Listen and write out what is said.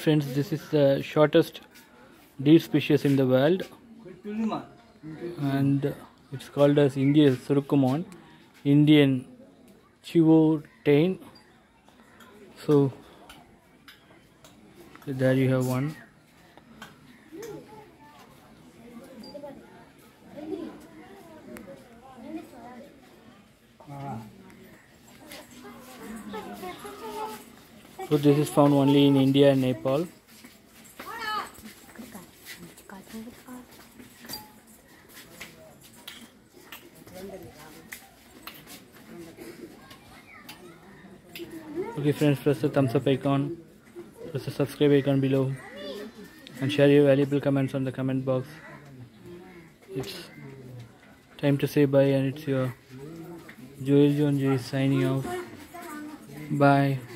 Friends, this is the shortest deer species in the world, and it's called as Indian Surukumon, Indian Chevrotain. So there you have one. So this is found only in India and Nepal. Okay friends, press the thumbs up icon, press the subscribe icon below, and share your valuable comments on the comment box. It's time to say bye, and it's your Joel John J signing off. Bye.